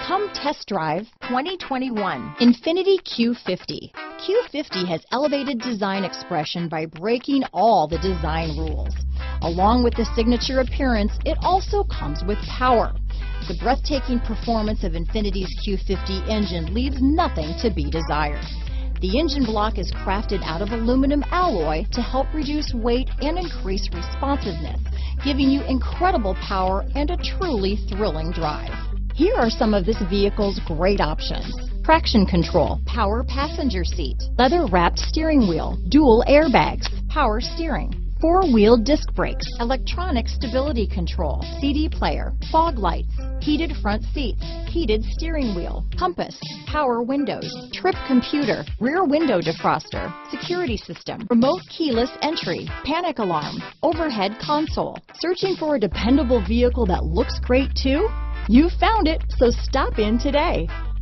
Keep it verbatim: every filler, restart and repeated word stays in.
Come test drive twenty twenty-one Infiniti Q fifty. Q fifty has elevated design expression by breaking all the design rules. Along with the signature appearance, it also comes with power. The breathtaking performance of Infiniti's Q fifty engine leaves nothing to be desired. The engine block is crafted out of aluminum alloy to help reduce weight and increase responsiveness, giving you incredible power and a truly thrilling drive. Here are some of this vehicle's great options: traction control, power passenger seat, leather-wrapped steering wheel, dual airbags, power steering, four-wheel disc brakes, electronic stability control, C D player, fog lights, heated front seats, heated steering wheel, compass, power windows, trip computer, rear window defroster, security system, remote keyless entry, panic alarm, overhead console. Searching for a dependable vehicle that looks great too? You found it, so stop in today.